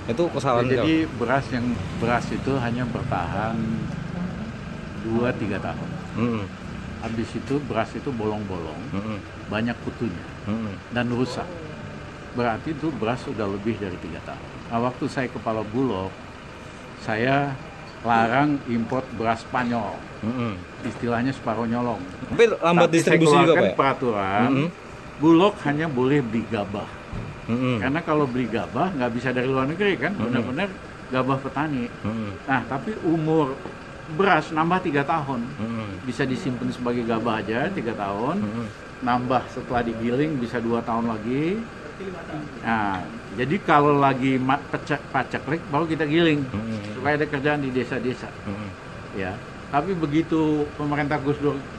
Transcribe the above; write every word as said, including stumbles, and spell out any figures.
Itu kesalahan. Ya, jadi beras yang beras itu hanya bertahan dua tiga tahun. Mm-hmm. Habis itu beras itu bolong-bolong, mm-hmm. banyak kutunya, mm-hmm. dan rusak. Berarti itu beras sudah lebih dari tiga tahun. Nah, waktu saya kepala Bulog, saya larang import beras Spanyol, mm-hmm. istilahnya separuh nyolong. Tapi lambat Tapi distribusi saya juga, Pak? Peraturan, mm-hmm. Bulog hanya boleh beli gabah. Mm-hmm. Karena kalau beli gabah nggak bisa dari luar negeri kan, mm-hmm. benar-benar gabah petani. Mm-hmm. Nah, tapi umur beras nambah tiga tahun, mm-hmm. bisa disimpan sebagai gabah aja tiga tahun, mm-hmm. nambah setelah digiling bisa dua tahun lagi. Nah, jadi kalau lagi paceklik baru kita giling, mm-hmm. supaya ada kerjaan di desa-desa, mm-hmm. ya. Tapi begitu pemerintah Gus Dur